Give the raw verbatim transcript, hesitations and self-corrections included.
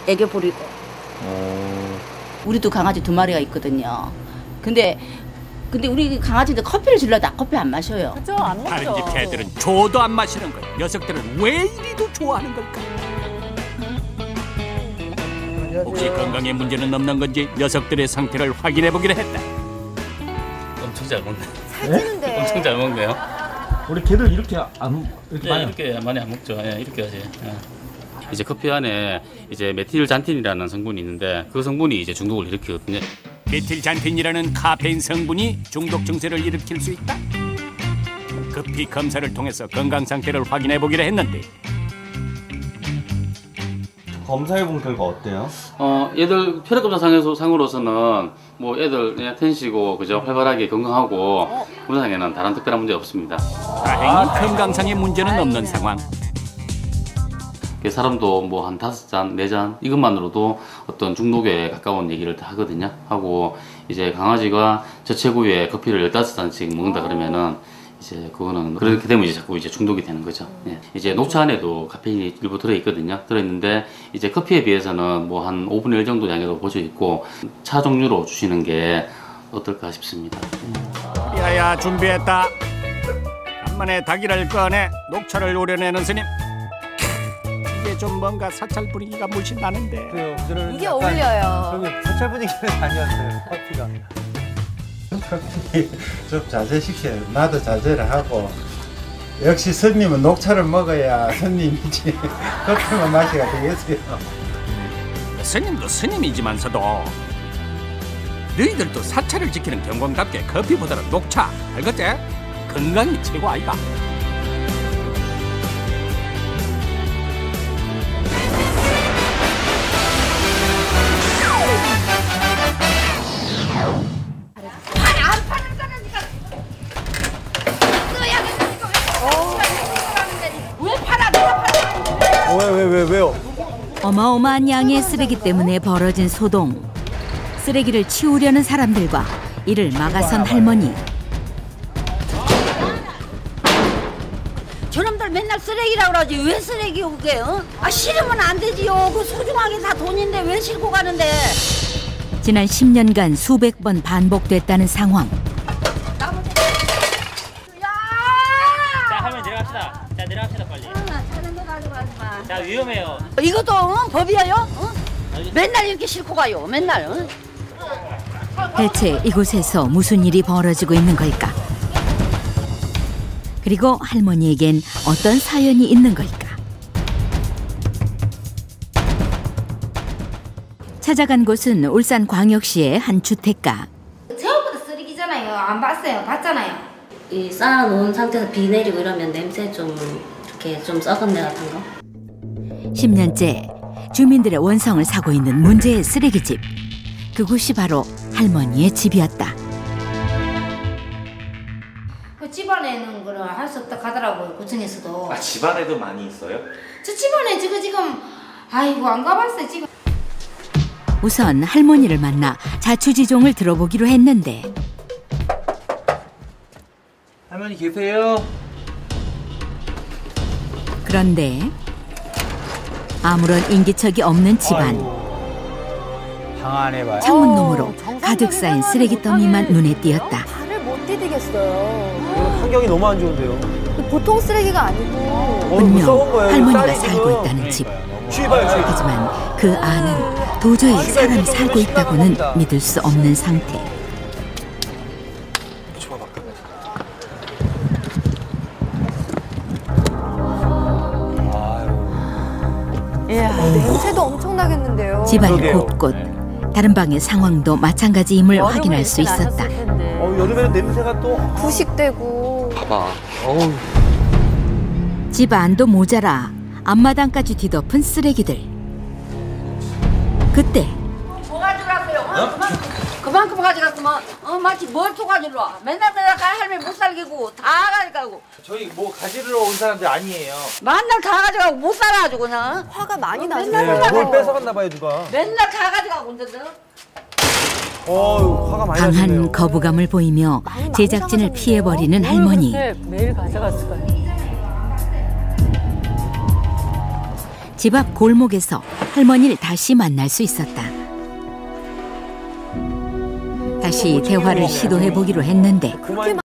애교 부리고. 어... 우리도 강아지 두 마리가 있거든요. 근데 근데 우리 강아지들 커피를 주려다 커피 안 마셔요. 그죠? 안 먹죠. 다른 집 개들은 줘도 안 마시는 걸 녀석들은 왜 이리도 좋아하는 걸까? 혹시 건강에 문제는 없는 건지 녀석들의 상태를 확인해 보기로 했다. 엄청 잘 먹네. 살찌는데. 엄청 잘 먹네요. 우리 개들 이렇게 안 이렇게 네, 많이 이렇게 많이 안 먹죠. 예, 이렇게 하지. 예. 이제 커피 안에 이제 메틸잔틴이라는 성분이 있는데 그 성분이 이제 중독을 일으키거든요. 메틸잔틴이라는 카페인 성분이 중독 증세를 일으킬 수 있다. 급히 검사를 통해서 건강 상태를 확인해 보기로 했는데 검사해본 결과 어때요? 어, 얘들 혈액검사 상에서 상으로서는 뭐 애들 그냥 텐시고 그죠 활발하게 건강하고 건강상에는 다른 특별한 문제 없습니다. 다행히 건강상의 문제는 없는 상황. 사람도 뭐 한 다섯 잔, 네 잔 이것만으로도 어떤 중독에 가까운 얘기를 다 하거든요. 하고 이제 강아지가 저체구에 커피를 열다섯 잔씩 먹는다 그러면은 이제 그거는 그렇게 되면 이제 자꾸 이제 중독이 되는 거죠. 예. 이제 녹차 안에도 카페인이 일부 들어 있거든요. 들어 있는데 이제 커피에 비해서는 뭐 한 오분의 일 정도 양으로 보져 있고 차 종류로 주시는 게 어떨까 싶습니다. 야야 준비했다. 간만에 닭이를 꺼내 녹차를 우려내는 스님. 이게 좀 뭔가 사찰 분위기가 물씬 나는데. 그래요. 저는 이게 약간 어울려요. 저기 사찰 분위기는 아니었어요. 커피가. 커피 좀 자제시켜요. 나도 자제를 하고 역시 스님은 녹차를 먹어야 스님이지 커피만 마시가 되겠어요. 스님도 스님이지만서도 너희들도 사찰을 지키는 경공답게 커피보다는 녹차 알겠지? 건강이 최고 아이가. 왜 왜 왜 왜요? 어마어마한 양의 쓰레기 때문에 벌어진 소동. 쓰레기를 치우려는 사람들과 이를 막아선 할머니. 저놈들 맨날 쓰레기라고 그러지 왜 쓰레기 오게? 어? 아 싫으면 안 되지요. 그 소중한 게 다 돈인데 왜 싣고 가는데? 지난 십 년간 수백 번 반복됐다는 상황. 자, 할머니 내려갑시다. 자, 내려갑시다 빨리. 자, 위험해요. 이것도 어? 법이에요? 어? 맨날 이렇게 싣고 가요. 맨날. 어? 대체 이곳에서 무슨 일이 벌어지고 있는 걸까? 그리고 할머니에겐 어떤 사연이 있는 걸까? 찾아간 곳은 울산광역시의 한 주택가. 저보다 쓰레기잖아요. 안 봤어요. 봤잖아요. 이 쌓아놓은 상태에서 비 내리고 이러면 냄새 좀 이렇게 좀 썩은 내 같은 거? 십 년째 주민들의 원성을 사고 있는 문제의 쓰레기집. 그곳이 바로 할머니의 집이었다. 그 집안에는 그걸 할 수 없다 하더라고요. 구청에서도. 아, 집안에도 많이 있어요? 저 집안에 지금 지금 아이고 안 가봤어요 지금. 우선 할머니를 만나 자초지종을 들어보기로 했는데. 할머니 계세요? 그런데 아무런 인기척이 없는 집안. 방 안에 봐요. 창문 너머로 가득 쌓인 쓰레기 더미만 눈에 띄었다. 발을 못 디디겠어요. 환경이 너무 안 좋은데요. 보통 쓰레기가 아니고. 분명 할머니가 살고 있다는 집. 하지만 그 안은 도저히 사람이 살고 있다고는 믿을 수 없는 상태. 이야, 냄새도 엄청나겠는데요. 집안 곳곳 다른 방의 상황도 마찬가지임을 확인할 수 있었다. 어, 여름에는 냄새가 또 부식되고. 봐봐. 어우. 집 안도 모자라 앞마당까지 뒤덮은 쓰레기들. 그때 뭐 가져갔어요? 어? 그만, 그만큼 가져갔으면 어 마치 뭘 또 가지러 와. 맨날 맨날 가 할머니 못 살기고 다 가져가고. 저희 뭐 가지러 온 사람들 아니에요. 맨날 다 가져가고 못 살아가지고 그냥. 화가 많이 나죠. 맨날 뭘 뺏어갔나 봐요 누가. 맨날 다 가져가고 근데도. 어, 화가 많이 나시네요. 강한 거부감을 보이며 제작진을 피해버리는 할머니. 매일 가져갔을까요? 집 앞 골목에서 할머니를 다시 만날 수 있었다. 다시 대화를 시도해 보기로 했는데